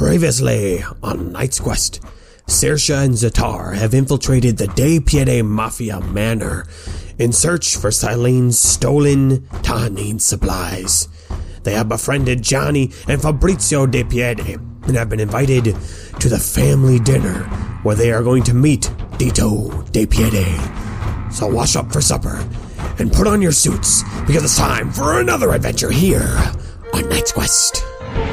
Previously on Knight's Quest, Saoirse and Zatar have infiltrated the De Piede Mafia Manor in search for Silene's stolen Tahanine supplies. They have befriended Gianni and Fabrizio De Piede and have been invited to the family dinner where they are going to meet Dito De Piede. So wash up for supper and put on your suits because it's time for another adventure here on Knight's Quest.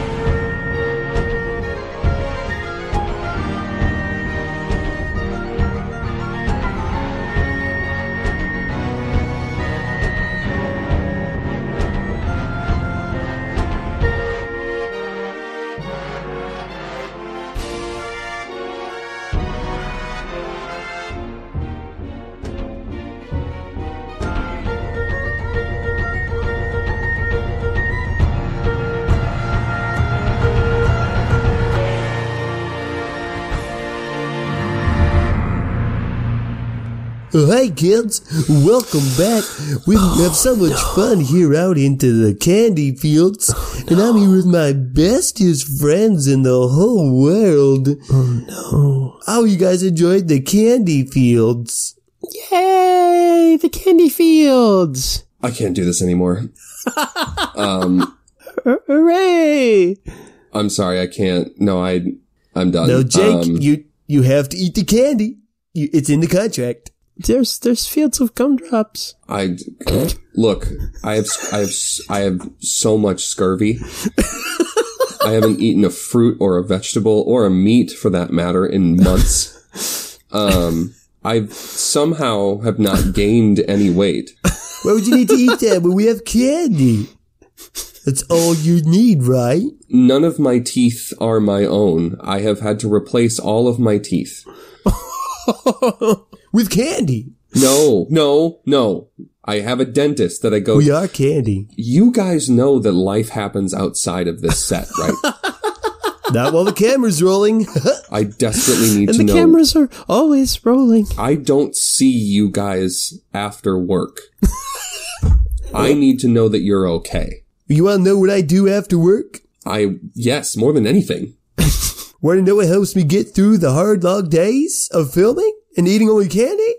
Hi kids, welcome back. We have so much fun here out into the candy fields, and I'm here with my bestest friends in the whole world. Oh no. Oh, you guys enjoyed the candy fields? Yay, the candy fields. I can't do this anymore. Hooray. I'm sorry, I can't. No, I'm done. No, Jake, you have to eat the candy. It's in the contract. There's fields of gumdrops. Look, I have so much scurvy. I haven't eaten a fruit or a vegetable or a meat for that matter in months. I somehow have not gained any weight. Why would you need to eat that when we have candy? That's all you need, right? None of my teeth are my own. I have had to replace all of my teeth. With candy. No. I have a dentist that I go to. We are candy. You guys know that life happens outside of this set, right? Not while the camera's rolling. I desperately need to know. And the cameras are always rolling. I don't see you guys after work. I need to know that you're okay. You want to know what I do after work? Yes, more than anything. Want to know what helps me get through the hard long days of filming and eating only candy?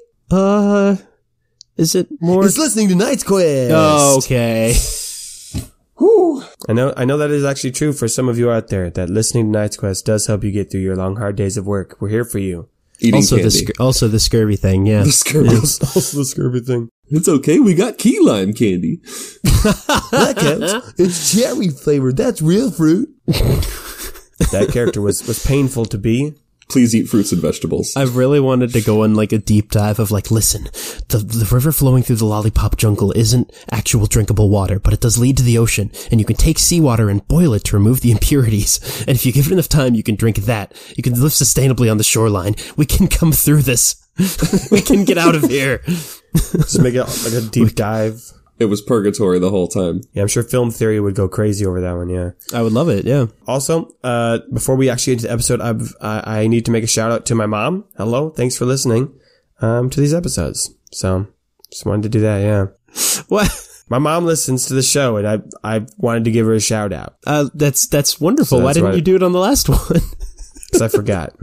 Is it more? It's listening to Knight's Quest. Oh, okay. Whew. I know that is actually true for some of you out there, that listening to Knight's Quest does help you get through your long, hard days of work. We're here for you. Eating candy. Also the scurvy thing, yeah. The scurvy. Also the scurvy thing. It's okay, we got key lime candy. That counts. It's cherry flavored. That's real fruit. That character was painful to be. Please eat fruits and vegetables. I really wanted to go on like a deep dive of like, listen, the river flowing through the lollipop jungle isn't actual drinkable water, but it does lead to the ocean, and you can take seawater and boil it to remove the impurities. And if you give it enough time, you can drink that. You can live sustainably on the shoreline. We can come through this. We can get out of here. Just make it like a deep dive. It was purgatory the whole time. Yeah, I'm sure Film Theory would go crazy over that one, yeah. I would love it, yeah. Also, before we actually get into the episode, I need to make a shout out to my mom. Hello, thanks for listening to these episodes. So, just wanted to do that, yeah. What? My mom listens to the show, and I wanted to give her a shout out. That's wonderful. So Why didn't you do it on the last one? Because I forgot.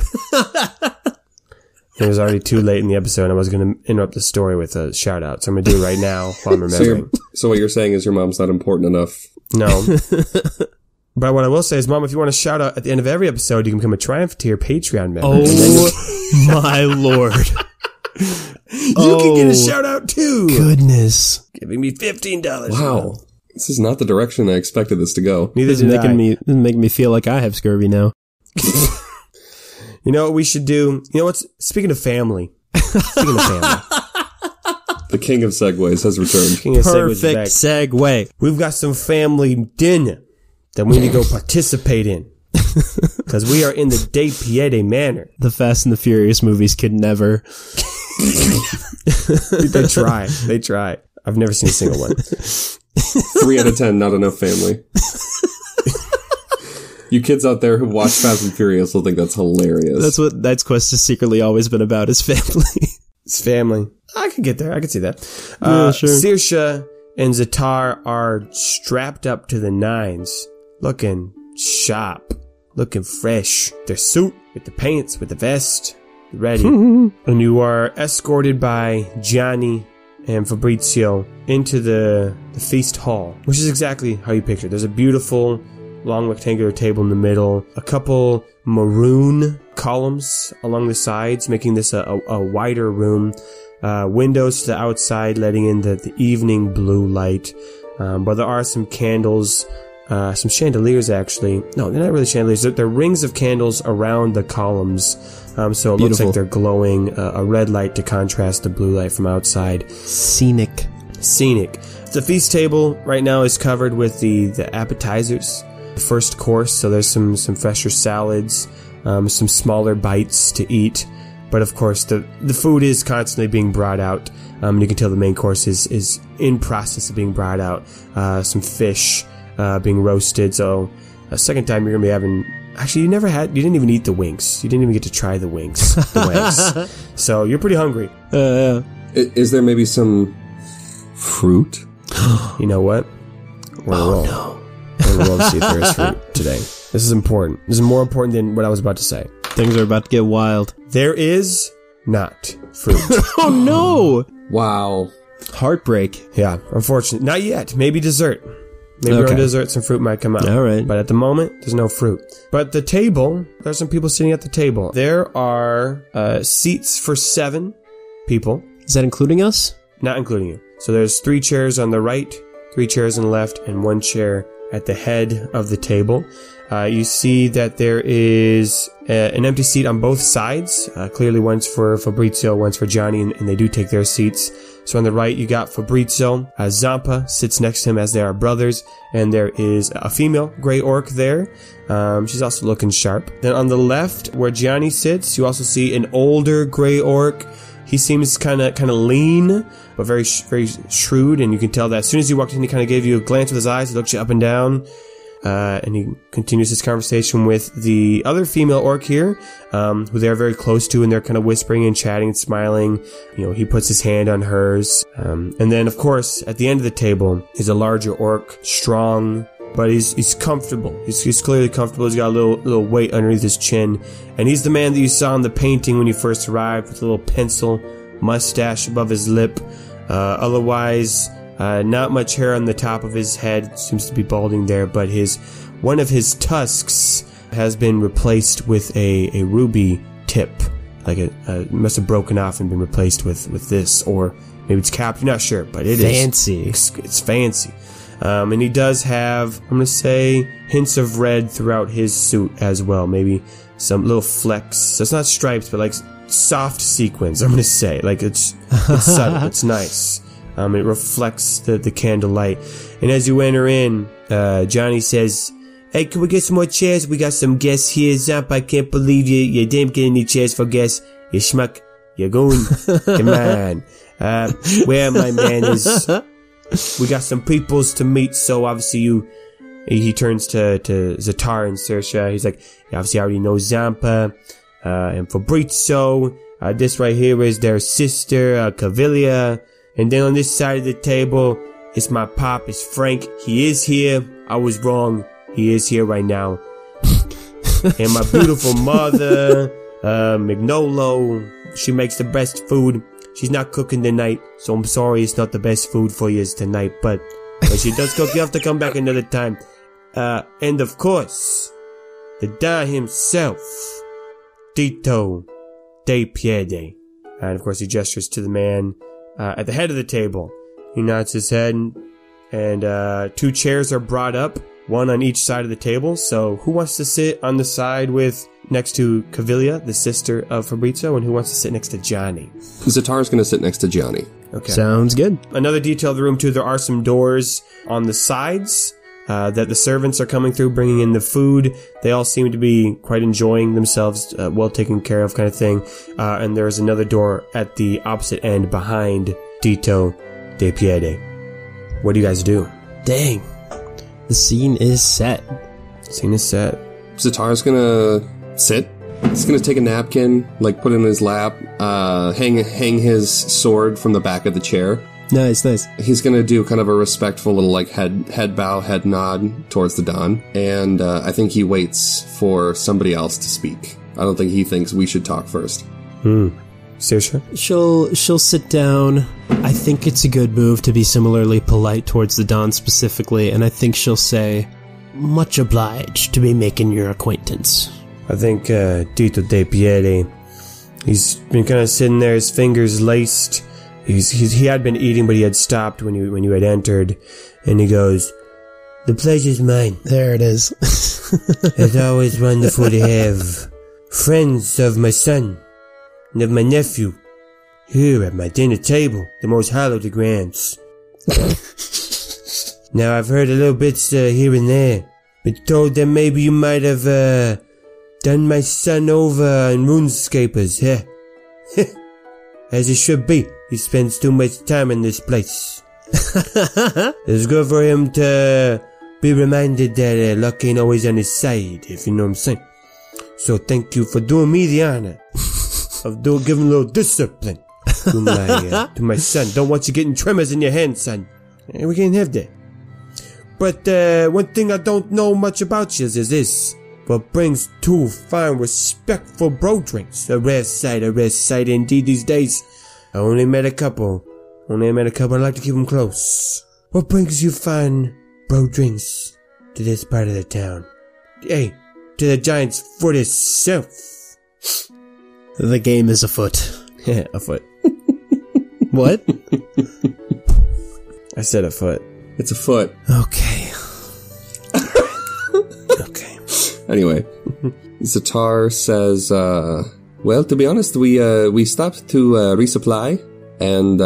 It was already too late in the episode, and I was going to interrupt the story with a shout out. So I'm going to do it right now while I'm remembering. So what you're saying is your mom's not important enough? No. But what I will say is, Mom, if you want a shout out at the end of every episode, you can become a Triumph Tier Patreon member. Oh, my Lord. You can get a shout out too. Goodness. Giving me $15. Wow. This is not the direction I expected this to go. Neither This did is I. making me feel like I have scurvy now. You know what we should do? You know what's, speaking of family. The king of segues has returned. King of Segues is Perfect back. segue. We've got some family dinner that we need to go participate in. Because we are in the De Piede Manor. The Fast and the Furious movies could never. They try. They try. I've never seen a single one. 3 out of 10, not enough family. You kids out there who watch Fast and Furious will think that's hilarious. That's what Knight's Quest has secretly always been about, is family. It's family. I could get there. I could see that. Yeah, sure. Saoirse and Zatar are strapped up to the nines, looking sharp. looking fresh. Their suit, with the pants, with the vest, ready. And you are escorted by Gianni and Fabrizio into the feast hall, which is exactly how you picture it. There's a beautiful long rectangular table in the middle, a couple maroon columns along the sides, making this a wider room, windows to the outside letting in the evening blue light, but there are some candles, some chandeliers actually. No, they're not really chandeliers. They're rings of candles around the columns, so it looks like they're glowing a red light to contrast the blue light from outside. Scenic. The feast table right now is covered with the appetizers, the first course, so there's some fresher salads, some smaller bites to eat, but of course the food is constantly being brought out, and you can tell the main course is in process of being brought out. Some fish being roasted, so a second time you're gonna be having. Actually, you didn't even eat the wings. You didn't even get to try the wings. So you're pretty hungry. Is there maybe some fruit? You know what? We're gonna roll. No. We're gonna roll to see if there's fruit today. This is important. This is more important than what I was about to say. Things are about to get wild. There is not fruit. Oh no! Wow. Heartbreak. Yeah, unfortunately. Not yet. Maybe dessert. Maybe Okay. on dessert some fruit might come out. All right. But at the moment, there's no fruit. But the table, there's some people sitting at the table. There are seats for 7 people. Is that including us? Not including you. So there's 3 chairs on the right, 3 chairs on the left, and 1 chair at the head of the table. You see that there is an empty seat on both sides. Clearly one's for Fabrizio, one's for Gianni, and they do take their seats. So on the right, you got Fabrizio. Zampa sits next to him as they are brothers, and there is a female gray orc there. She's also looking sharp. Then on the left, where Gianni sits, you also see an older gray orc. He seems kind of lean, but very shrewd, and you can tell that as soon as you walked in, he kind of gave you a glance with his eyes. He looked you up and down, and he continues his conversation with the other female orc here, who they're very close to, and they're kind of whispering and chatting and smiling. You know, he puts his hand on hers, and then of course at the end of the table is a larger orc, strong. But he's comfortable. He's clearly comfortable. He's got a little weight underneath his chin. And he's the man that you saw in the painting when you first arrived, with a little pencil mustache above his lip. Otherwise, not much hair on the top of his head. Seems to be balding there. But one of his tusks has been replaced with a ruby tip. Like it must have broken off and been replaced with this. Or maybe it's capped. You're not sure. But it Fancy. It's fancy. And he does have, I'm going to say, hints of red throughout his suit as well. Maybe some little flecks. So it's not stripes, but like soft sequins, I'm going to say. Like it's subtle. It's nice. It reflects the candlelight. And as you enter in, Gianni says, "Hey, can we get some more chairs? We got some guests here. Zamp, I can't believe you didn't get any chairs for guests. You schmuck. You're going. Come on. Where my man is... We got some peoples to meet, so obviously he turns to Zatar and Saoirse. He's like, obviously I already know Zampa, and Fabrizio. This right here is their sister, Cavilia. And then on this side of the table, it's my pop, it's Frank. He is here. I was wrong. He is here right now. And my beautiful mother, Mignolo, she makes the best food. She's not cooking tonight, so I'm sorry it's not the best food for you tonight, but when she does cook, you have to come back another time. And of course, the Don himself, Tito De Piede. And of course he gestures to the man at the head of the table. He nods his head, and 2 chairs are brought up, one on each side of the table. So who wants to sit on the side next to Cavilia, the sister of Fabrizio, and who wants to sit next to Gianni? Zatar's going to sit next to Gianni. Okay. Sounds good. Another detail of the room, too, there are some doors on the sides that the servants are coming through, bringing in the food. They all seem to be quite enjoying themselves, well taken care of kind of thing. And there's another door at the opposite end behind Tito De Piede. What do you guys do? Dang. The scene is set. Scene is set. Zatar's going to sit. He's gonna take a napkin, like put it in his lap, hang his sword from the back of the chair, Nice. He's gonna do kind of a respectful little like head bow, head nod towards the Don, and I think he waits for somebody else to speak. I don't think he thinks we should talk first. Saoirse? She'll sit down. I think it's a good move to be similarly polite towards the Don specifically, and I think she'll say, "Much obliged to be making your acquaintance." I think Tito De Piede, he's been kind of sitting there, his fingers laced. He had been eating, but he had stopped when you had entered, and he goes, "The pleasure's mine. There it is. It's always wonderful to have friends of my son and of my nephew here at my dinner table, the most hallowed of grounds. Now, I've heard a little bits here and there, but told that maybe you might have done my son over in RuneScapers, huh? As it should be. He spends too much time in this place. It's good for him to be reminded that luck ain't always on his side, if you know what I'm saying. So thank you for doing me the honor of giving a little discipline to my son. Don't want you getting tremors in your hand, son. We can't have that. But one thing I don't know much about you is this. What brings two fine, respectful bro drinks? A rare sight indeed these days. I only met a couple. I like to keep them close. What brings you fine bro drinks to this part of the town? Hey, to the Giant's Foot itself. The game is afoot. Yeah, afoot. What? I said afoot. It's a foot. Okay. Okay. Anyway, Zatar says, well, to be honest, we stopped to resupply, and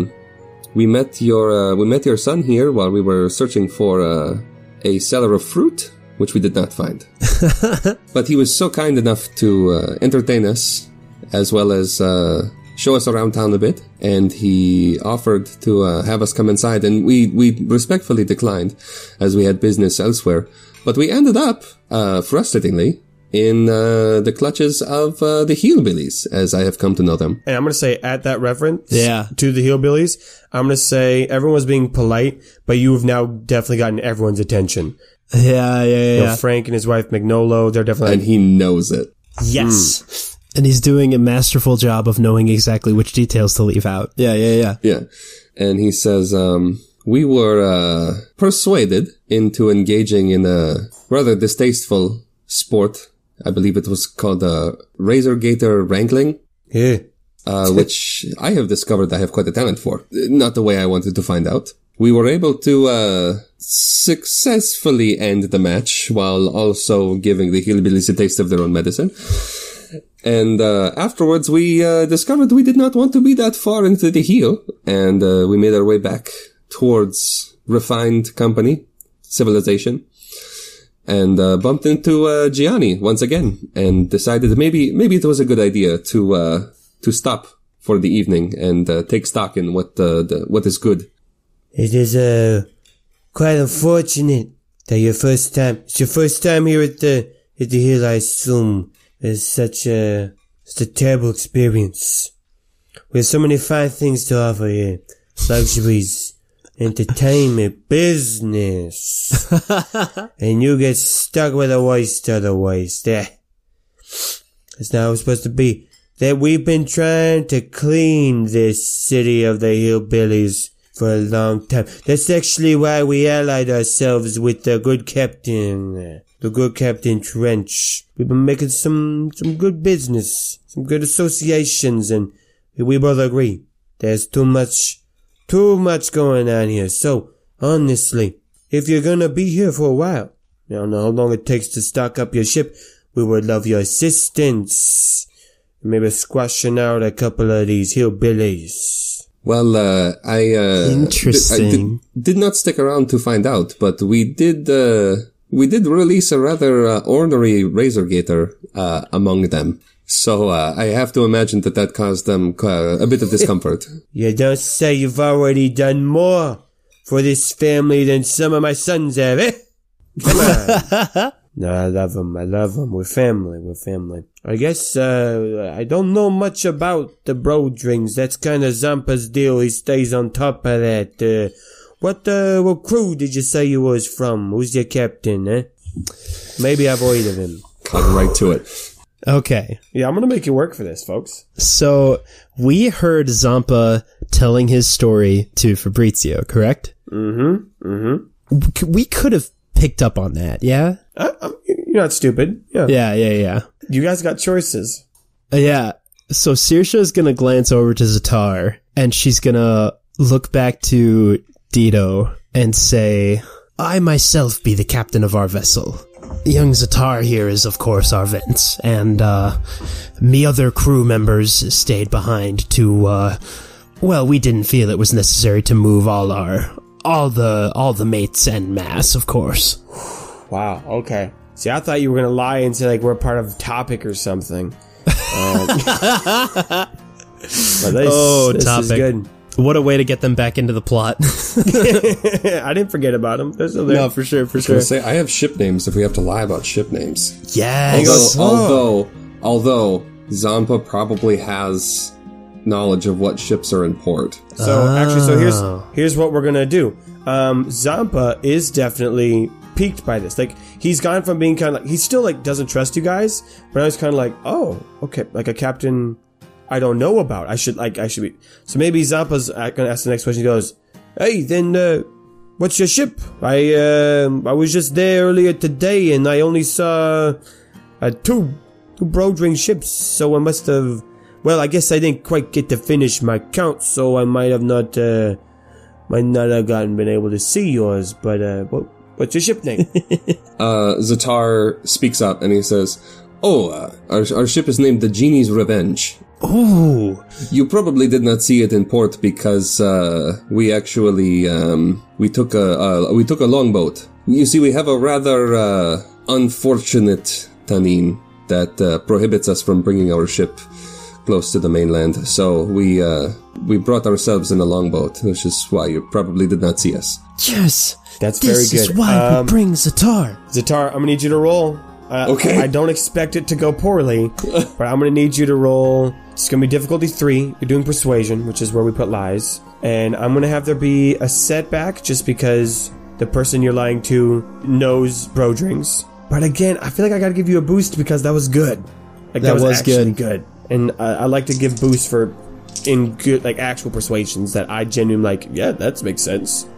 we met your son here while we were searching for a cellar of fruit, which we did not find. But he was so kind enough to entertain us, as well as show us around town a bit, and he offered to have us come inside, and we respectfully declined, as we had business elsewhere. But we ended up, frustratingly, in the clutches of the Hillbillies, as I have come to know them. And I'm going to say, at that reference Yeah. to the Hillbillies, I'm going to say everyone was being polite, but you have now definitely gotten everyone's attention. Yeah. You know, Frank and his wife, Magnolo, they're definitely And he knows it. Yes. And he's doing a masterful job of knowing exactly which details to leave out. Yeah. Yeah. And he says, we were persuaded into engaging in a rather distasteful sport. I believe it was called razor gator wrangling. Yeah. Which I have discovered I have quite a talent for. Not the way I wanted to find out. We were able to successfully end the match while also giving the Hillbillies a taste of their own medicine. And afterwards we discovered we did not want to be that far into the heel, and we made our way back towards refined company, civilization, and bumped into Gianni once again, and decided maybe it was a good idea to stop for the evening and take stock in what is good. It is quite unfortunate that it's your first time here at the Hill, I assume. It's such a terrible experience. We have so many fine things to offer here. Luxuries, entertainment, business. And you get stuck with the worst of the worst. It's not how it's supposed to be. That we've been trying to clean this city of the Hillbillies for a long time. That's actually why we allied ourselves with the good Captain Trench. We've been making some good business, some good associations, and we both agree there's too much going on here. So, honestly, if you're gonna be here for a while, I don't know how long it takes to stock up your ship, we would love your assistance. Maybe squashing out a couple of these Hillbillies. Well, I did not stick around to find out, but we did release a rather ornery razor gator among them. So I have to imagine that caused them a bit of discomfort. You don't say you've already done more for this family than some of my sons have, eh? Come on. No, I love him. We're family. I guess, I don't know much about the Brodrings. That's kind of Zampa's deal. He stays on top of that. What crew did you say you was from? Who's your captain, eh? Maybe I've heard of him. Cut right to it. Okay. Yeah, I'm gonna make you work for this, folks. So, we heard Zampa telling his story to Fabrizio, correct? We could have picked up on that, yeah? You're not stupid. Yeah. Yeah. You guys got choices. Yeah. So Saoirse is gonna glance over to Zatar, and she's gonna look back to Dido and say, I myself be the captain of our vessel. Young Zatar here is, of course, our Vince, and, me other crew members stayed behind to, we didn't feel it was necessary to move all the mates en masse, of course. Wow, okay. See, I thought you were gonna lie and say, like, we're part of Topic or something. But this Topic. is good. What a way to get them back into the plot. I didn't forget about them. They're still there. No, for sure. I was gonna say, I have ship names if we have to lie about ship names. Yes. Although Zampa probably has knowledge of what ships are in port. So here's what we're gonna do. Zampa is definitely piqued by this. Like, he's gone from being kind of like, he still like doesn't trust you guys, but I was kind of like, oh, okay, like a captain I don't know about. I should be. So maybe Zampa's gonna ask the next question. He goes, hey, then what's your ship? I was just there earlier today and I only saw two Brodring ships, so I must have. Well, I guess I didn't quite get to finish my count, so I might not have been able to see yours. But what's your ship name? Zatar speaks up and he says, our ship is named the Genie's Revenge. Ooh. You probably did not see it in port because we actually we took a longboat. You see, we have a rather unfortunate Tanin that prohibits us from bringing our ship close to the mainland. So we brought ourselves in a longboat, which is why you probably did not see us. Yes, that's very good. This is why we bring Zatar. Zatar, I'm gonna need you to roll. Okay. I don't expect it to go poorly, but I'm gonna need you to roll. It's gonna be difficulty 3. You're doing persuasion, which is where we put lies. And I'm gonna have there be a setback just because the person you're lying to knows Brodrings. But again, I feel like I gotta give you a boost because that was good. Like that was actually good. And I like to give boosts for in good, like actual persuasions that I genuinely like. Yeah, that makes sense.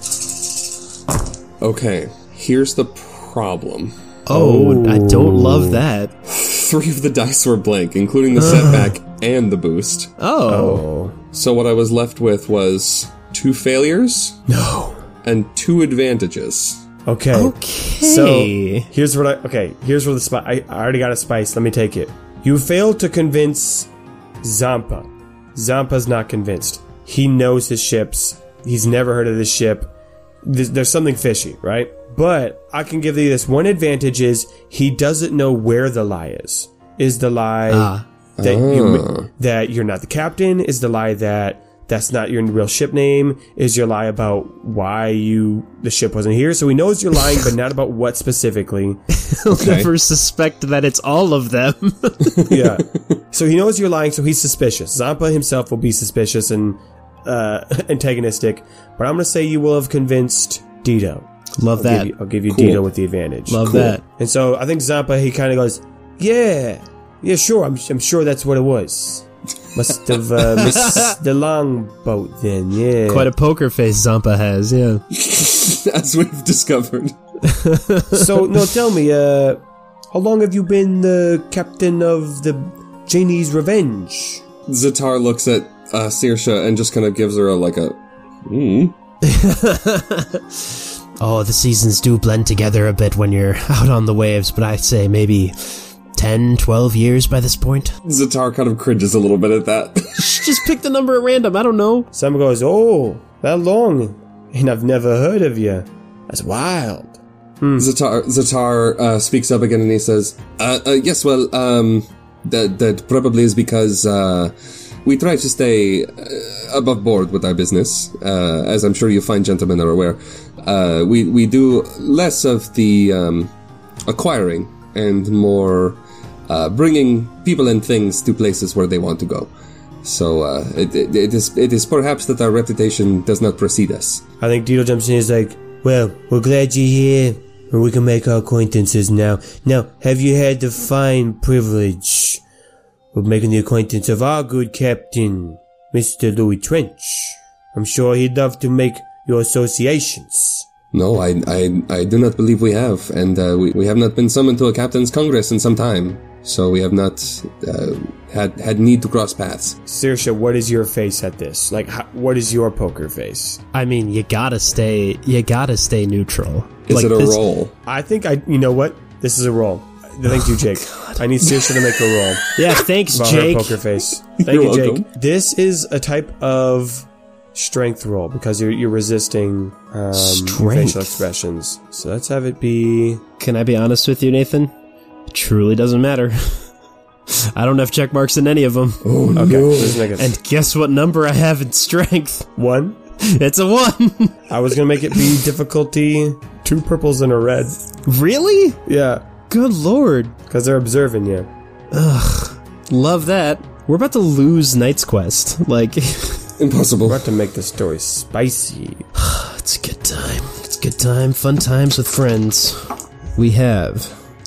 Okay, here's the problem. Oh, I don't love that. 3 of the dice were blank, including the setback and the boost. Oh. So what I was left with was 2 failures. No. And 2 advantages. Okay. So here's where the spice. I already got a spice. Let me take it. You failed to convince Zampa. Zampa's not convinced. He knows his ships. He's never heard of this ship. There's something fishy, right? But I can give you this one advantage is he doesn't know where the lie is. Is the lie that you're not the captain? Is the lie that that's not your real ship name? Is your lie about why the ship wasn't here? So he knows you're lying, but not about what specifically. He'll never suspect that it's all of them. Yeah. So he knows you're lying, so he's suspicious. Zampa himself will be suspicious and antagonistic. But I'm going to say you will have convinced Dido. Love that. I'll give you Dido with the advantage. Love that. And so I think Zampa, he kind of goes, yeah, sure. I'm sure that's what it was. Must have missed the longboat then, yeah. Quite a poker face Zampa has, yeah. As we've discovered. So, no, tell me, how long have you been the captain of the Genie's Revenge? Zatar looks at Saoirse and just kind of gives her Oh, the seasons do blend together a bit when you're out on the waves, but I'd say maybe 10, 12 years by this point. Zatar kind of cringes a little bit at that. Just pick the number at random, I don't know. Someone goes, oh, that long, and I've never heard of you. That's wild. Zatar speaks up again and he says, yes, well, that probably is because we try to stay above board with our business, as I'm sure you fine gentlemen are aware. We do less of the acquiring and more bringing people and things to places where they want to go. So it is perhaps that our reputation does not precede us. I think Dito jumps in and is like, well, we're glad you're here, and we can make our acquaintances now. Now, have you had the fine privilege of making the acquaintance of our good captain, Mr. Louis Trench? I'm sure he'd love to make your associations. No, I do not believe we have, and we have not been summoned to a captain's congress in some time, so we have not had need to cross paths. Saoirse, what is your face at this? Like, what is your poker face? I mean, you gotta stay neutral. Is it a roll? I think you know what? This is a roll. Thank you, Jake. I need Saoirse to make a roll. Yeah, thanks, About Jake. her poker face. Thank You're you, Jake. welcome. This is a type of strength roll because you're resisting your Strength. facial expressions. So let's have it be. Can I be honest with you, Nathan? It truly doesn't matter. I don't have check marks in any of them. Oh, Okay, let's make it And guess what number I have in strength? 1. It's a 1. I was gonna make it be difficulty 2 purples and a red. Really? Yeah, Good lord. because they're observing you. Love that. We're about to lose Knight's Quest. Like, Impossible. We're about to make the story spicy. it's a good time. It's a good time. Fun times with friends. We have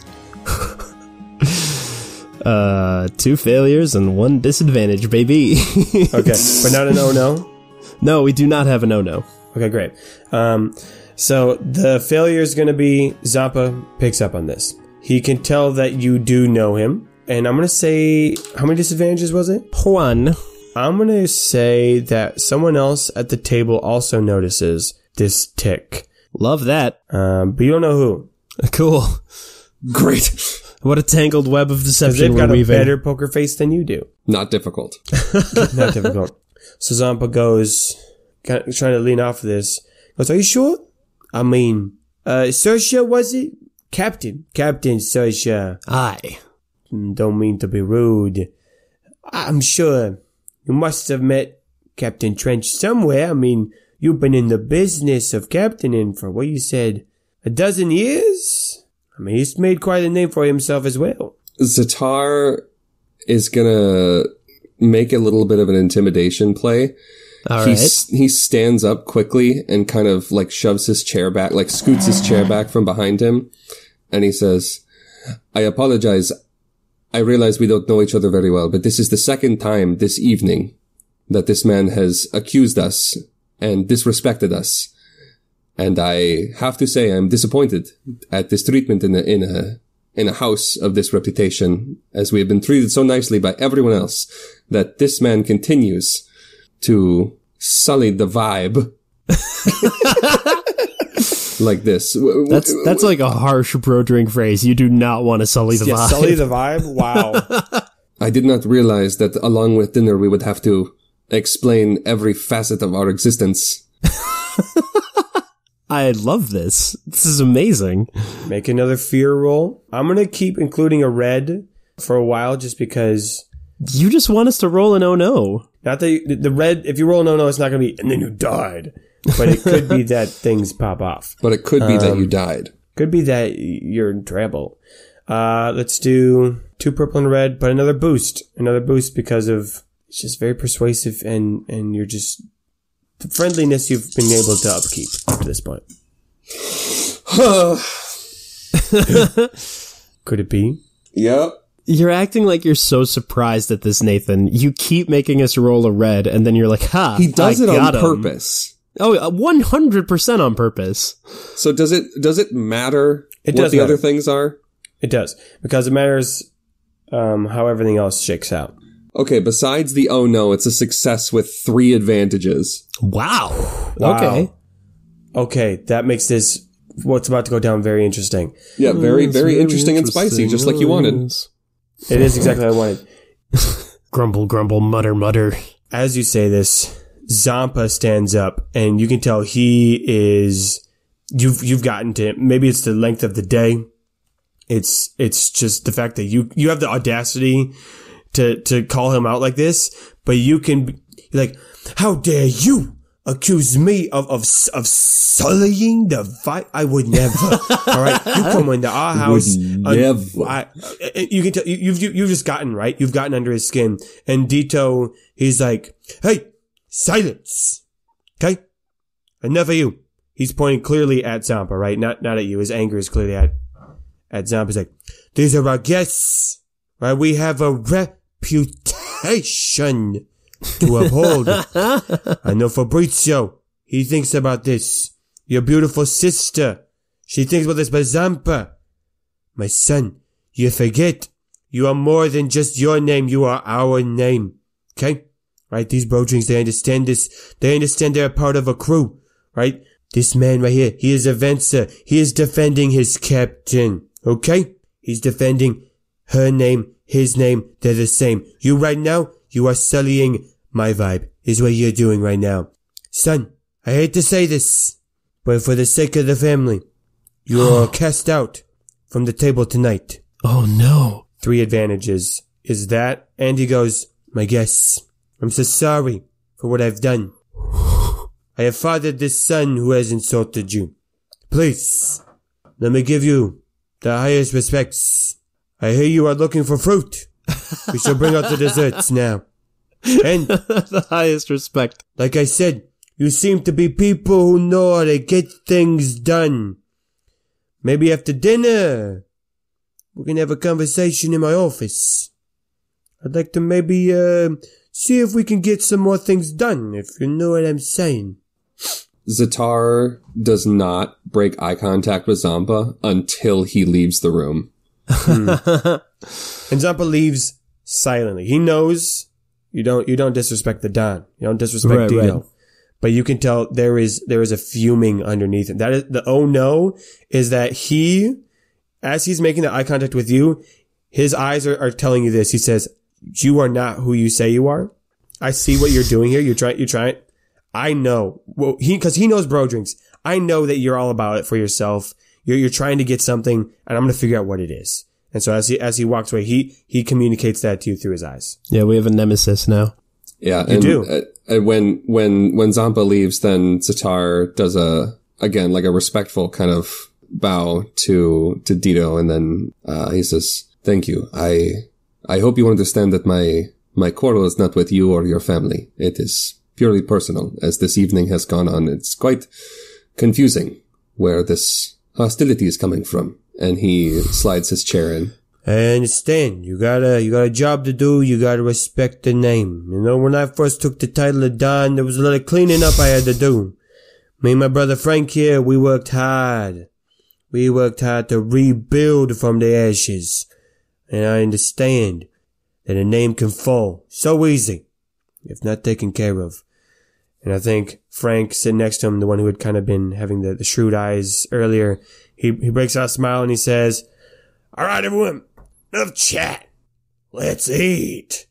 2 failures and 1 disadvantage, baby. Okay, but not an oh no. No, we do not have a no-no. Okay, great. So the failure is going to be Zampa picks up on this. He can tell that you do know him, and I'm going to say, how many disadvantages was it? 1. I'm going to say that someone else at the table also notices this tick, Love that. but you don't know who. Cool. Great. What a tangled web of 'Cause deception they've we're got a weaving. better poker face than you do. Not difficult. Not difficult. So Zampa goes, kind of trying to lean off of this. Goes, are you sure? I mean, Saoirse, was it? Captain Saoirse. Aye. Don't mean to be rude. I'm sure you must have met Captain Trench somewhere. I mean, you've been in the business of captaining for, what you said, a dozen years? I mean, he's made quite a name for himself as well. Zatar is gonna make a little bit of an intimidation play. All He right. he stands up quickly and kind of like shoves his chair back, like scoots his chair back from behind him. And he says, I apologize. I realize we don't know each other very well, but this is the second time this evening that this man has accused us and disrespected us. And I have to say I'm disappointed at this treatment in a house of this reputation, as we have been treated so nicely by everyone else, that this man continues to sully the vibe like this. That's like a harsh bro drink phrase. You do not want to sully the Yeah, vibe. sully the vibe? Wow. I did not realize that along with dinner we would have to explain every facet of our existence. I love this. This is amazing. Make another fear roll. I'm going to keep including a red for a while just because, You just want us to roll an oh no. not that the red, if you roll no, it's not going to be, and then you died. But it could be that things pop off. But it could be that you died. Could be that you're in trouble. Let's do 2 purple and red, but another boost. Another boost because of, it's just very persuasive and you're just, the friendliness you've been able to upkeep up to this point. Could it be? Yep. You're acting like you're so surprised at this, Nathan. You keep making us roll a red, and then you're like, ha, He does I it on got him. purpose. Oh, 100% on purpose. So does it matter It what does the matter. other things are? It does. Because it matters how everything else shakes out. Okay, besides the oh no, it's a success with 3 advantages. Wow. Wow. Okay. Okay, that makes this, what's about to go down, very interesting. Yeah, very, very interesting and spicy, just like you wanted. It is exactly what I wanted. Grumble, grumble, mutter, mutter. As you say this, Zampa stands up, and you can tell he is, you've gotten to him. Maybe it's the length of the day. It's just the fact that you have the audacity to call him out like this, but you can be like, how dare you accuse me of sullying the vibe. I would never. All right, you come into our house. Never. You can tell you've just gotten right. You've gotten under his skin. And Dito, he's like, "Hey, silence, okay? Enough of you." He's pointing clearly at Zampa, right? Not at you. His anger is clearly at Zampa. He's like, "These are our guests, right? We have a reputation to uphold." I know Fabrizio, he thinks about this. Your beautiful sister, she thinks about this, but Zampa, my son, you forget, you are more than just your name, you are our name. Okay? Right? These Brodrings, they understand this. They understand they're a part of a crew. Right? This man right here, he is a Venser. He is defending his captain. Okay? He's defending her name, his name, they're the same. You right now, you are sullying my vibe, is what you're doing right now. Son, I hate to say this, but for the sake of the family, you are cast out from the table tonight. Oh no. 3 advantages is that, and he goes, "My guests, I'm so sorry for what I've done. I have fathered this son who has insulted you. Please, let me give you the highest respects. I hear you are looking for fruit. We shall bring out the desserts now. And The highest respect. like I said, you seem to be people who know how to get things done. Maybe after dinner, we can have a conversation in my office. I'd like to maybe, see if we can get some more things done, if you know what I'm saying." Zatar does not break eye contact with Zampa until he leaves the room. And Zampa leaves silently. He knows you don't disrespect the Don. You don't disrespect Dito. Right. But you can tell there is a fuming underneath it. That is the oh no is that he, as he's making the eye contact with you, his eyes are telling you this. He says, "You are not who you say you are. I see what you're doing here. You're trying. I know." Well, cause he knows Brodrings. I know that you're all about it for yourself. You're trying to get something, and I'm going to figure out what it is. And so as he walks away, he communicates that to you through his eyes. Yeah, we have a nemesis now. Yeah, You and do. When Zampa leaves, then Zatar does a respectful kind of bow to Dito, and then he says, "Thank you. I hope you understand that my quarrel is not with you or your family. It is purely personal. As this evening has gone on, it's quite confusing where this hostility is coming from." And he slides his chair in. I understand. You got a job to do. You got to respect the name. You know, when I first took the title of Don, there was a lot of cleaning up I had to do. Me and my brother Frank here, we worked hard. We worked hard to rebuild from the ashes. And I understand that a name can fall so easy if not taken care of. And I think Frank, sitting next to him, the one who had kind of been having the shrewd eyes earlier, he breaks out a smile and he says, "All right, everyone, enough chat. Let's eat."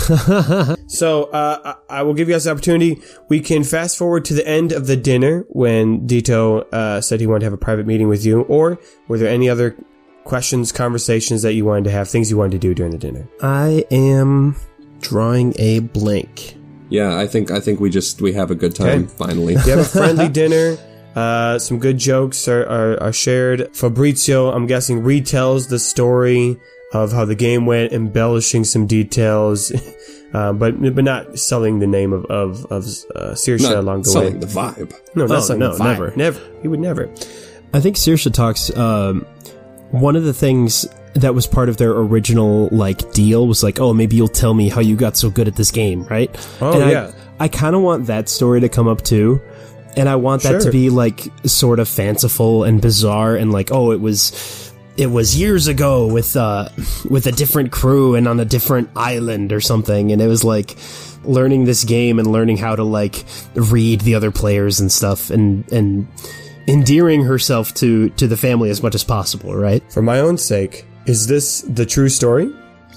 So, I will give you guys the opportunity. We can fast forward to the end of the dinner when Dito said he wanted to have a private meeting with you. Or were there any other questions, conversations that you wanted to have, things you wanted to do during the dinner? I am drawing a blank. Yeah, I think we have a good time finally. You have a friendly dinner. Some good jokes are shared. Fabrizio, I'm guessing, retells the story of how the game went, embellishing some details, but not selling the name of Saoirse along the way. Selling the vibe. No, not selling the vibe. never. Never. He would never. I think Saoirse talks, one of the things that was part of their original, deal was oh, maybe you'll tell me how you got so good at this game, right? Oh, and yeah. I kind of want that story to come up too. And I want that to be sort of fanciful and bizarre and oh, it was years ago with a different crew and on a different island or something. And it was learning this game and learning how to read the other players and stuff and endearing herself to the family as much as possible, right? For my own sake, is this the true story?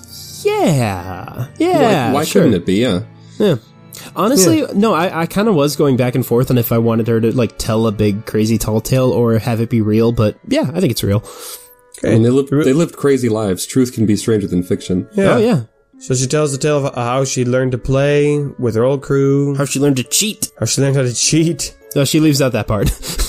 Yeah. Why sure. couldn't it be? Yeah. Honestly, no, I kind of was going back and forth on if I wanted her to tell a big crazy tall tale or have it be real, but yeah, I think it's real. I mean, they lived crazy lives. Truth can be stranger than fiction. Yeah. Oh yeah. So she tells the tale of how she learned to play with her old crew. How she learned to cheat. How she learned how to cheat. No, she leaves out that part.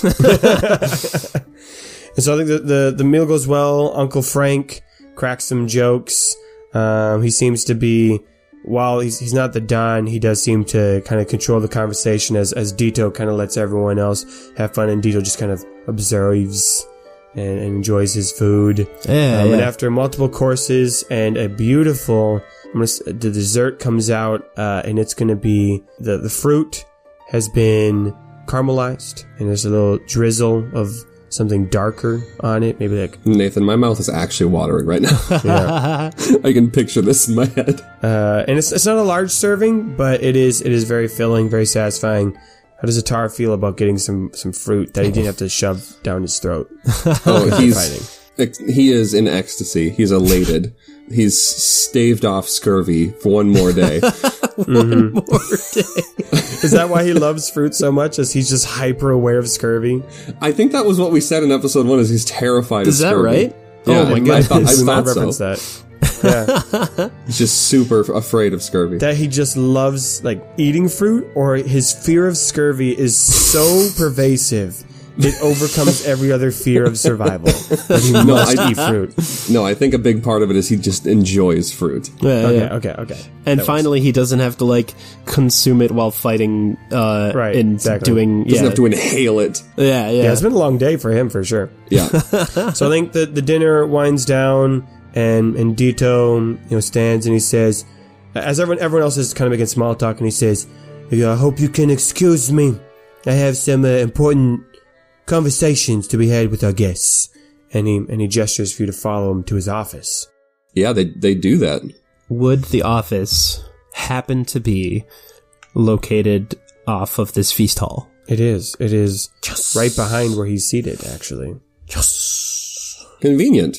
And so I think the meal goes well. Uncle Frank cracks some jokes. He seems to be, while he's not the Don, he does seem to kind of control the conversation as Dito kind of lets everyone else have fun, and Dito just kind of observes and enjoys his food. And after multiple courses and a beautiful, the dessert comes out, and it's going to be the fruit has been caramelized, and there's a little drizzle of something darker on it, maybe like... Nathan, my mouth is actually watering right now. Yeah. I can picture this in my head. And it's not a large serving, but it is very filling, very satisfying. How does Zatar feel about getting some fruit that he didn't have to shove down his throat? Oh, he is in ecstasy. He's elated. He's staved off scurvy for one more day. One more day. Is that why he loves fruit so much? As he's just hyper aware of scurvy? I think that was what we said in episode 1, is he's terrified of scurvy. Is that right? Yeah, Oh my god. I thought so. That. Yeah. He's just super afraid of scurvy. That he just loves, like, eating fruit, or his fear of scurvy is so pervasive it overcomes every other fear of survival. But he must eat fruit. No, I think a big part of it is he just enjoys fruit. Okay. And That finally, he doesn't have to, like, consume it while fighting, Right, and exactly. doing, Doesn't have to inhale it. Yeah. Yeah, it's been a long day for him, for sure. Yeah. So I think the dinner winds down, and Dito, stands and he says, as everyone else is kind of making small talk, and he says, I hope you can excuse me. I have some important conversations to be had with our guests. And he gestures for you to follow him to his office. Yeah, they do that. Would the office happen to be located off of this feast hall? It is just right behind where he's seated, actually. Yes. Convenient.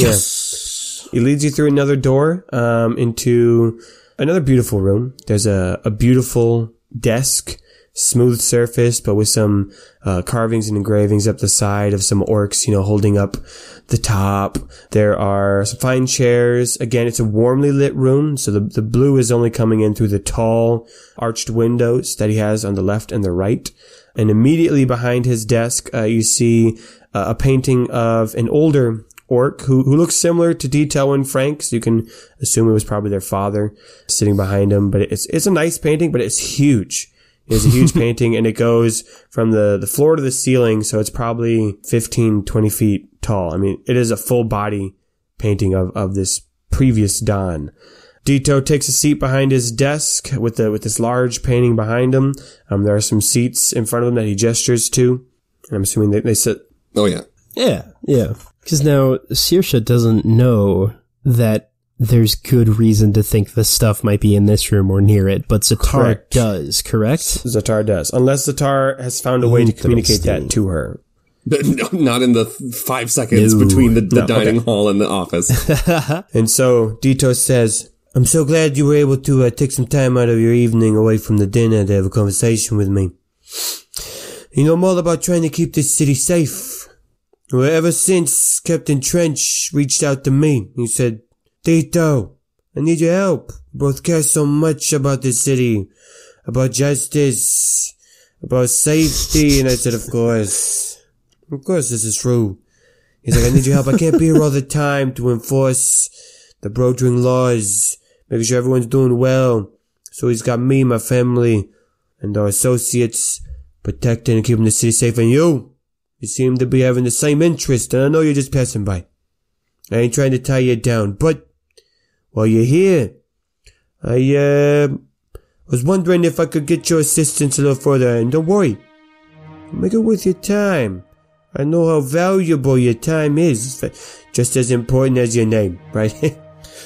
Yes. He leads you through another door, into another beautiful room. There's a beautiful desk, smooth surface, but with some carvings and engravings up the side of some orcs, holding up the top. There are some fine chairs. Again, it's a warmly lit room, so the blue is only coming in through the tall arched windows that he has on the left and the right. And immediately behind his desk, you see a painting of an older orc who looks similar to Dito and Frank, so you can assume it was probably their father sitting behind him. But it's a nice painting, but it's huge. It is a huge painting, and it goes from the floor to the ceiling, so it's probably 15, 20 feet tall. I mean, it is a full body painting of this previous Don. Dito takes a seat behind his desk with this large painting behind him. There are some seats in front of him that he gestures to, and I'm assuming they sit. Oh, yeah. Yeah. Because now, Saoirse doesn't know that there's good reason to think the stuff might be in this room or near it, but Zatar does, correct? Zatar does. Unless Zatar has found a way to communicate that to her. No, not in the 5 seconds between the dining hall and the office. And so Dito says, I'm so glad you were able to take some time out of your evening away from the dinner to have a conversation with me. I'm all about trying to keep this city safe. Well, ever since Captain Trench reached out to me, he said, Dito, I need your help. We both care so much about this city, about justice, about safety. And I said, of course this is true. He's like, I need your help. I can't be here all the time to enforce the Brodring laws, making sure everyone's doing well. So he's got me, my family, and our associates protecting and keeping the city safe. And you seem to be having the same interest, and I know you're just passing by. I ain't trying to tie you down, but while you're here, I was wondering if I could get your assistance a little further, and don't worry, make it worth your time. I know how valuable your time is, it's just as important as your name, right?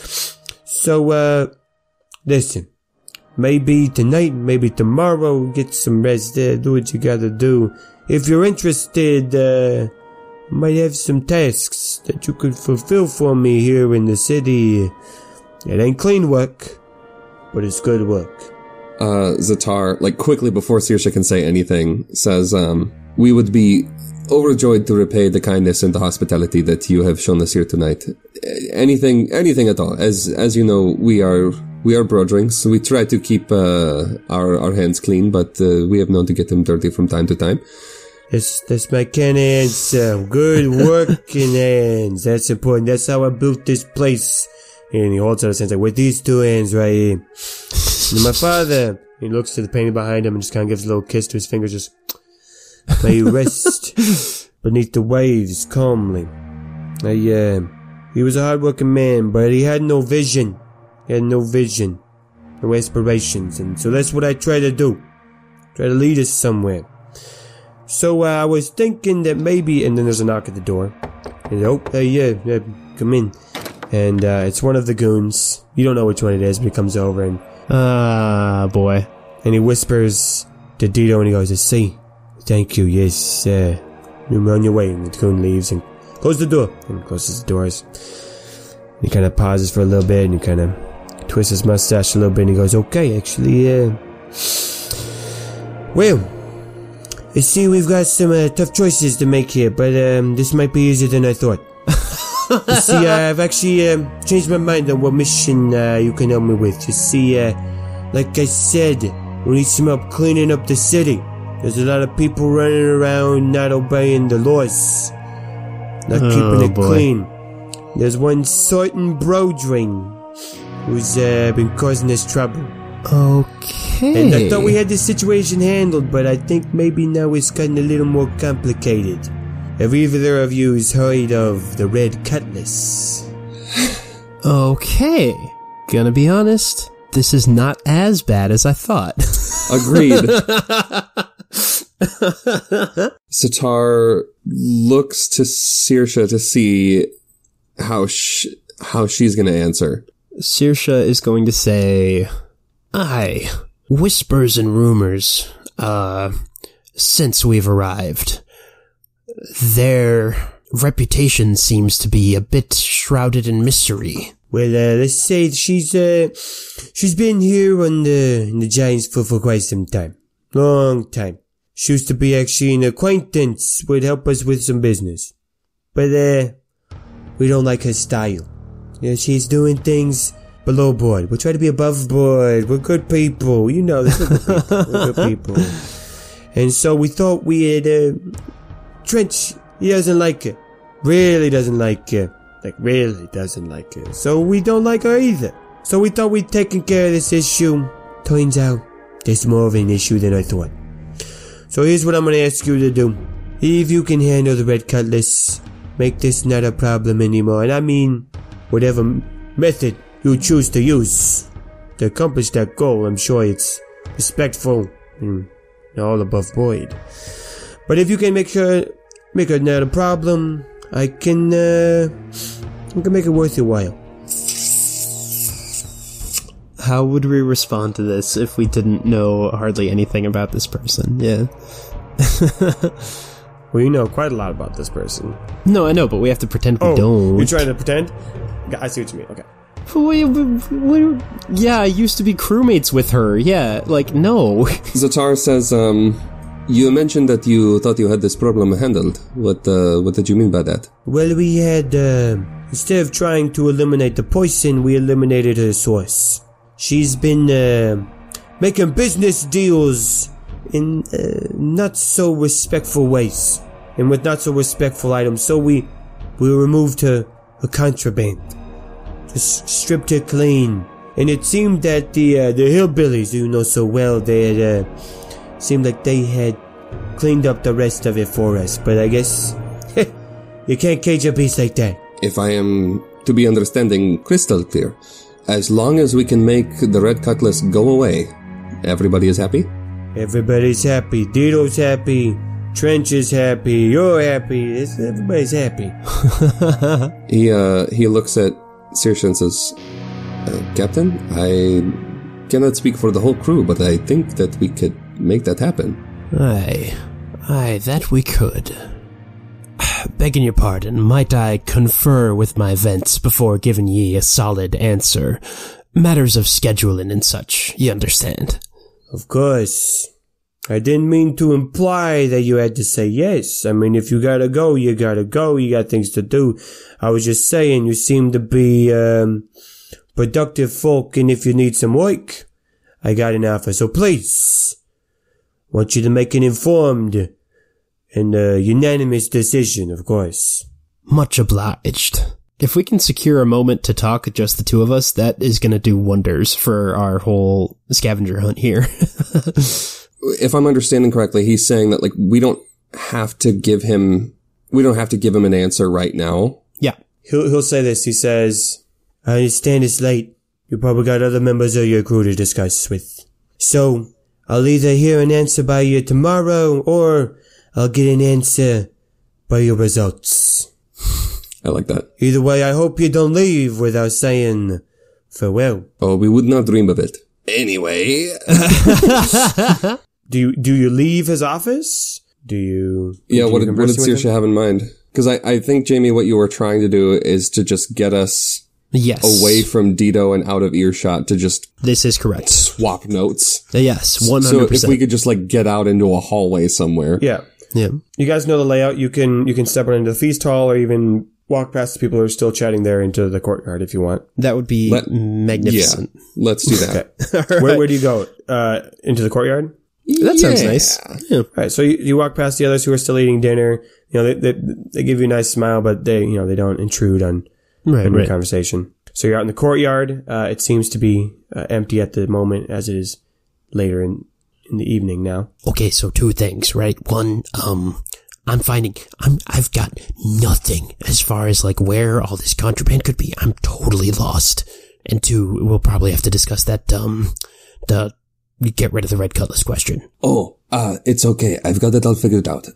So, listen, maybe tonight, maybe tomorrow, get some rest there, do what you gotta do. If you're interested, I might have some tasks that you could fulfill for me here in the city. It ain't clean work, but it's good work. Zatar, quickly before Saoirse can say anything, says, we would be overjoyed to repay the kindness and the hospitality that you have shown us here tonight. Anything at all. As you know, we are brodrings, so we try to keep our hands clean, but we have known to get them dirty from time to time. That's my kind of hands. Good working hands. That's important. That's how I built this place. And he holds out his hands like, with these two hands right here. And my father, he looks to the painting behind him and just kind of gives a little kiss to his fingers, just lay you rest beneath the waves calmly. He was a hard-working man, but he had no vision. He had no vision, no aspirations, and so that's what I try to do. Try to lead us somewhere. So I was thinking that maybe, and then there's a knock at the door. And come in. And it's one of the goons. You don't know which one it is, but he comes over and boy. And he whispers to Dito and he goes, "See, thank you, yes, you're on your way." And the goon leaves and closes the door. And closes the doors. And he kind of pauses for a little bit and he kind of twists his mustache a little bit and he goes, "Okay, actually, well, I see we've got some tough choices to make here, but this might be easier than I thought. You see, I've actually changed my mind on what mission you can help me with. You see, like I said, we need some help cleaning up the city. There's a lot of people running around not obeying the laws, not keeping it clean. There's one certain brodring who's been causing us trouble. Okay. And I thought we had this situation handled, but I think maybe now it's gotten a little more complicated. Have either of you heard of the Red Cutlass? Okay. Gonna be honest, this is not as bad as I thought. Agreed. Sitar looks to Saoirse to see how she's gonna answer. Saoirse is going to say, "Aye, whispers and rumors, since we've arrived. Their reputation seems to be a bit shrouded in mystery." Well, let's say she's been here in the Giants for quite some time. Long time. She used to be actually an acquaintance, would help us with some business. But, we don't like her style. Yeah, she's doing things below board. We'll try to be above board. We're good people. You know this. We're good people. And so we thought we had, Trench, he doesn't like her. Really doesn't like her. Like, really doesn't like her. So we don't like her either. So we thought we'd taken care of this issue. Turns out, there's more of an issue than I thought. So here's what I'm gonna ask you to do. If you can handle the Red Cutlass, make this not a problem anymore. And I mean, whatever method you choose to use to accomplish that goal, I'm sure it's respectful and all above board. But if you can make it not a problem, I can make it worth your while. How would we respond to this if we didn't know hardly anything about this person? Yeah. Well, you know quite a lot about this person. No, I know, but we have to pretend we don't. You're trying to pretend? I see what you mean, okay. Yeah, I used to be crewmates with her. Yeah, like, no. Zatar says, you mentioned that you thought you had this problem handled. What did you mean by that? Well, we had, instead of trying to eliminate the poison, we eliminated her source. She's been, making business deals in, not so respectful ways. And with not so respectful items. So we removed her contraband. Just stripped her clean. And it seemed that the hillbillies, who you know so well, they had, seemed like they had cleaned up the rest of it for us. But I guess, you can't cage a beast like that. If I am to be understanding crystal clear, as long as we can make the Red Cutlass go away, everybody is happy? Everybody's happy. Dito's happy. Trench is happy. You're happy. Everybody's happy. He looks at Saoirse and says, Captain, I cannot speak for the whole crew, but I think that we could make that happen. Aye, that we could. Begging your pardon, might I confer with my vents before giving ye a solid answer? Matters of scheduling and such, you understand. Of course. I didn't mean to imply that you had to say yes. I mean, if you gotta go, you gotta go. You got things to do. I was just saying you seem to be, productive folk, and if you need some work, I got an offer. So please, I want you to make an informed and, unanimous decision, of course. Much obliged. If we can secure a moment to talk, just the two of us, that is going to do wonders for our whole scavenger hunt here. If I'm understanding correctly, he's saying that, like, we don't have to give him an answer right now. Yeah. He'll say this. He says, I understand it's late. You probably got other members of your crew to discuss with. So, I'll either hear an answer by you tomorrow, or I'll get an answer by your results. I like that. Either way, I hope you don't leave without saying farewell. Oh, we would not dream of it. Anyway. Do you leave his office? What did Saoirse have in mind? Because I think, Jamie, what you were trying to do is to just get us away from Dito and out of earshot to just... This is correct. Swap notes. Yes, 100%. So if we could just, like, get out into a hallway somewhere. Yeah. Yeah. You guys know the layout. You can step into the feast hall, or even walk past the people who are still chatting there into the courtyard if you want. That would be magnificent. Yeah, let's do that. Okay. Right. Where do you go? Into the courtyard? That sounds nice. Yeah. All right. So you walk past the others who are still eating dinner. You know, they give you a nice smile, but they don't intrude on your conversation. So you're out in the courtyard. It seems to be empty at the moment, as it is later in the evening now. Okay, so two things, right? One, I've got nothing as far as like where all this contraband could be. I'm totally lost. And two, we'll probably have to discuss that, get rid of the red cutlass question. Oh, it's okay. I've got it all figured out.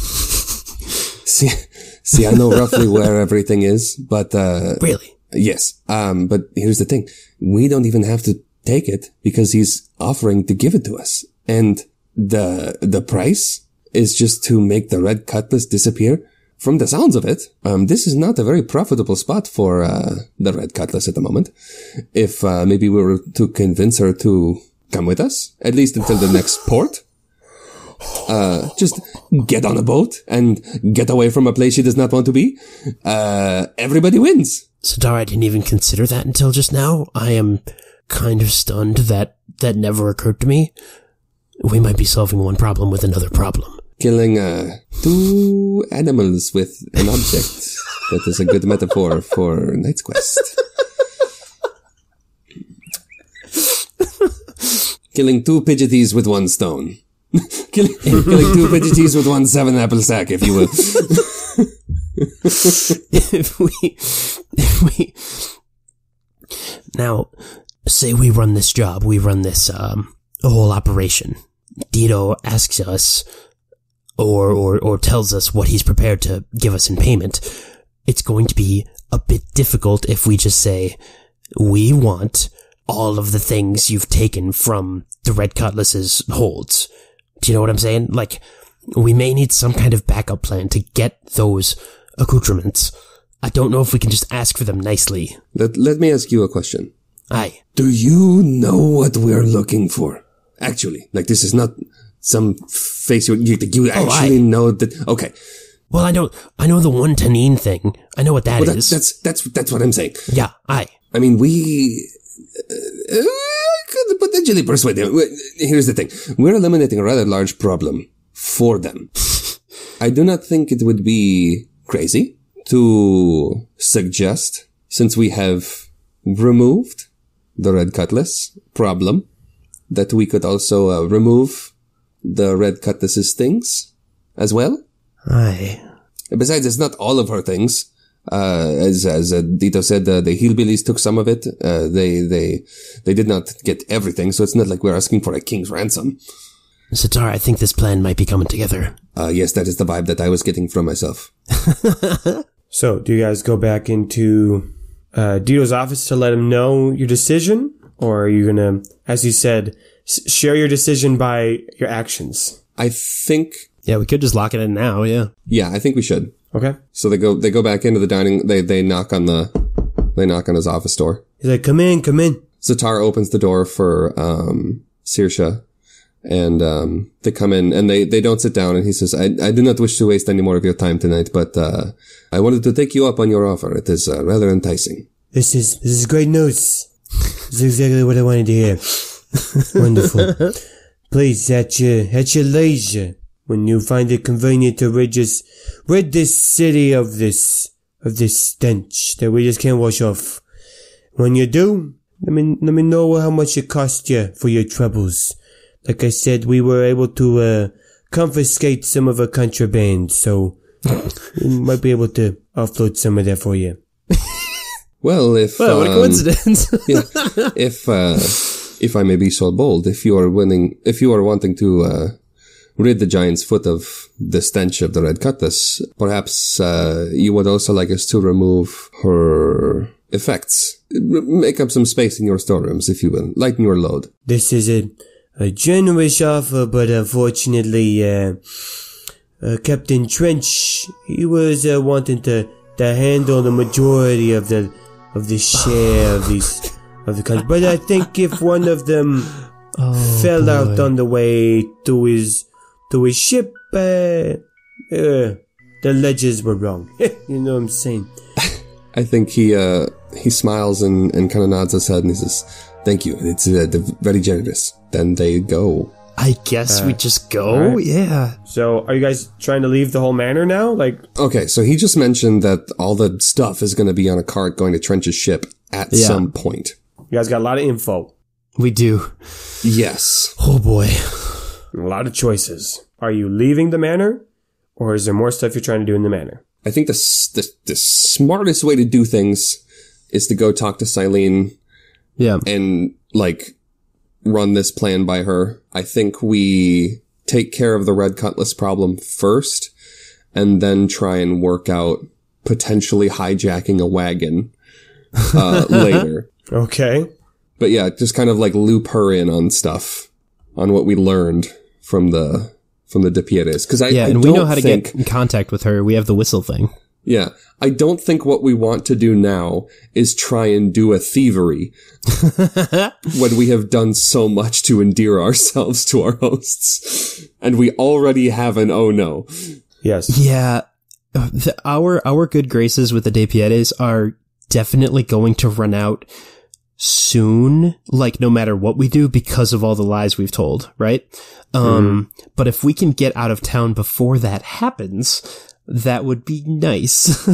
See, I know roughly where everything is, but, Really? Yes. But here's the thing. We don't even have to take it because he's offering to give it to us. And the price is just to make the red cutlass disappear. From the sounds of it, this is not a very profitable spot for, the red cutlass at the moment. If, maybe we were to convince her to come with us, at least until the next port. Just get on a boat and get away from a place she does not want to be. Everybody wins. Sitar, I didn't even consider that until just now. I am kind of stunned that never occurred to me. We might be solving one problem with another problem. Killing, 2 animals with an object. That is a good metaphor for Knight's Quest. Killing 2 Pidgeoties with 1 stone. killing 2 Pidgeoties with 1 7-apple sack, if you will. if we now say we run this job, we run this whole operation. Dito asks us or tells us what he's prepared to give us in payment. It's going to be a bit difficult if we just say we want all of the things you've taken from the Red Cutlass's holds. Do you know what I'm saying? Like, we may need some kind of backup plan to get those accoutrements. I don't know if we can just ask for them nicely. Let me ask you a question. Aye. Do you know what we're looking for? Actually, like, this is not some face you actually know that. Okay. Well, I know the 1 Tanin thing. I know what that is. That's what I'm saying. Yeah, aye. I mean, we could potentially persuade them. Here's the thing. We're eliminating a rather large problem for them. I do not think it would be crazy to suggest, since we have removed the Red Cutlass problem, that we could also remove the Red Cutlass's things as well. Aye. Besides, it's not all of her things. As Dito said, the hillbillies took some of it. They did not get everything, so it's not like we're asking for a king's ransom. Sitar, I think this plan might be coming together. Yes, that is the vibe that I was getting from myself. So, do you guys go back into Dito's office to let him know your decision? Or are you gonna, as you said, share your decision by your actions? I think... Yeah, we could just lock it in now, yeah. Yeah, I think we should. Okay. So they go back into the dining, they knock on his office door. He's like, come in. Sitar opens the door for, Saoirse, And they come in and they don't sit down, and he says, I do not wish to waste any more of your time tonight, but I wanted to take you up on your offer. It is rather enticing. This is great news. This is exactly what I wanted to hear. Wonderful. Please, at your leisure, when you find it convenient to rid this city of this stench that we just can't wash off. When you do, let me know how much it cost you for your troubles. Like I said, we were able to confiscate some of our contraband, so we might be able to offload some of that for you. Well, what a coincidence. Yeah, if I may be so bold, if you are wanting to rid the giant's foot of the stench of the Red Cutlass, perhaps you would also like us to remove her effects. Make up some space in your storerooms, if you will. Lighten your load. This is a generous offer, but unfortunately, Captain Trench, he was wanting to handle the majority of the share of the country. But I think if one of them fell out on the way to his ship, the ledges were wrong. You know what I'm saying? I think he smiles and kind of nods his head and he says, "Thank you. It's very generous." Then they go. I guess we just go? Right. Yeah. So, are you guys trying to leave the whole manor now? Okay, so he just mentioned that all the stuff is going to be on a cart going to Trench's ship at some point. You guys got a lot of info. We do. Yes. Oh boy. A lot of choices. Are you leaving the manor? Or is there more stuff you're trying to do in the manor? I think the smartest way to do things is to go talk to Silene. Yeah. And, run this plan by her. I think we take care of the Red Cutlass problem first, and then try and work out potentially hijacking a wagon later. Okay. But yeah, just kind of loop her in on stuff, on what we learned from the De Pierres. And we know how to get in contact with her. We have the whistle thing. Yeah. I don't think what we want to do now is try and do a thievery when we have done so much to endear ourselves to our hosts. And we already have an oh no. Yes. Yeah. Our good graces with the De Pierres are definitely going to run out soon, no matter what we do, because of all the lies we've told, right? But if we can get out of town before that happens, that would be nice.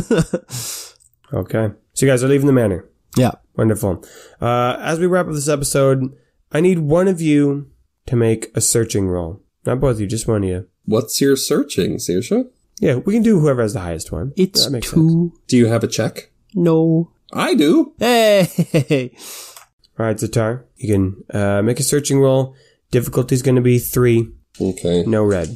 Okay. So you guys are leaving the manor. Yeah. Wonderful. As we wrap up this episode, I need one of you to make a searching roll. Not both of you, just one of you. What's your searching, Saoirse? Yeah, we can do whoever has the highest one. It's that makes 2. sense. Do you have a check? No. I do. Hey. All right, Zatar, you can make a searching roll. Difficulty's going to be 3. Okay. No red.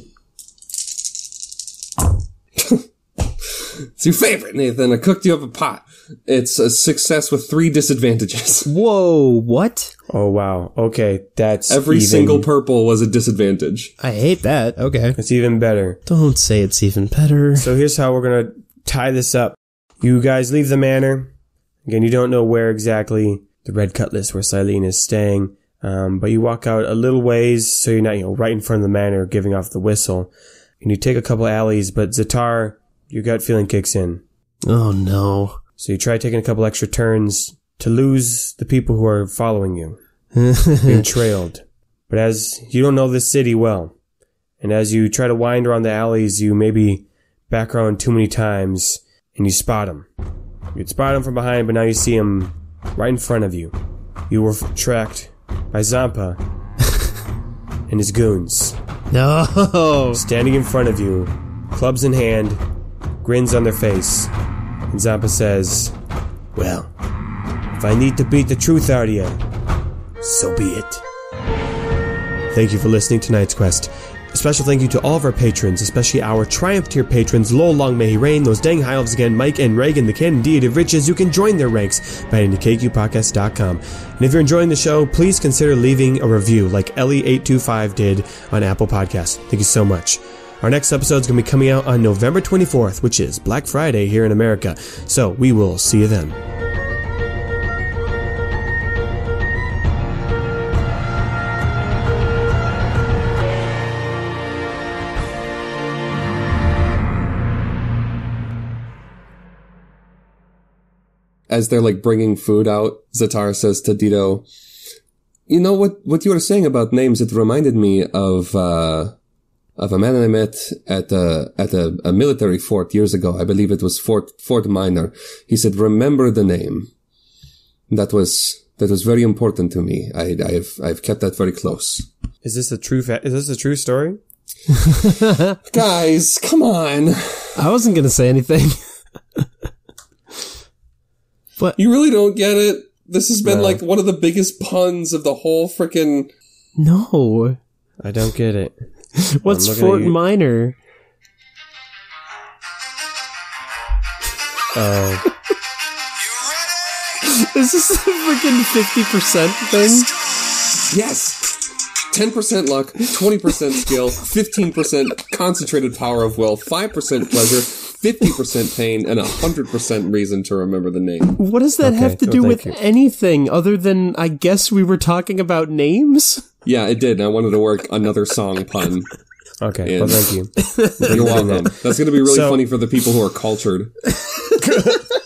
It's your favorite, Nathan. I cooked you up a pot. It's a success with 3 disadvantages. Whoa, what? Oh, wow. Okay, that's Every single purple was a disadvantage. I hate that. Okay. It's even better. Don't say it's even better. So here's how we're going to tie this up. You guys leave the manor. Again, you don't know where exactly the Red Cutlass, where Silene is staying, but you walk out a little ways, so you're not, right in front of the manor giving off the whistle. And you take a couple alleys, but Zatar, your gut feeling kicks in. Oh no. So you try taking a couple extra turns to lose the people who are following you, being trailed. But as you don't know this city well, and as you try to wind around the alleys, you maybe back around too many times, and you spot him. You'd spot him from behind, but now you see him right in front of you. You were tracked by Zampa and his goons. No. Standing in front of you, clubs in hand, grins on their face, and Zampa says, "Well, if I need to beat the truth out of you, so be it." Thank you for listening to Night's Quest. A special thank you to all of our patrons, especially our Triumph tier patrons, Lol, Long May He Reign, those dang high elves again, Mike and Reagan, the Canon Deity of Riches. You can join their ranks by heading to kqpodcast.com. And if you're enjoying the show, please consider leaving a review like Ellie825 did on Apple Podcasts. Thank you so much. Our next episode is going to be coming out on November 24th, which is Black Friday here in America. So we will see you then. as they're like bringing food out, Zatar says to Dito, "You know what you were saying about names? It reminded me of a man I met at a military fort years ago. I believe it was Fort Minor. He said, 'Remember the name.' That was very important to me. I've kept that very close." Is this a true story? Guys, come on. I wasn't going to say anything. But You really don't get it? This has been like one of the biggest puns of the whole frickin'... no. I don't get it. What's looking Fort at you. Minor? Oh. Is this a freaking 50% thing? Yes! 10% luck, 20% skill, 15% concentrated power of will, 5% pleasure, 50% pain, and 100% reason to remember the name. What does that have to well, do thank with you. anything other than, I guess we were talking about names? Yeah, it did. And I wanted to work another song pun. Okay, And- well, thank you. You're welcome. That's going to be really So- funny for the people who are cultured.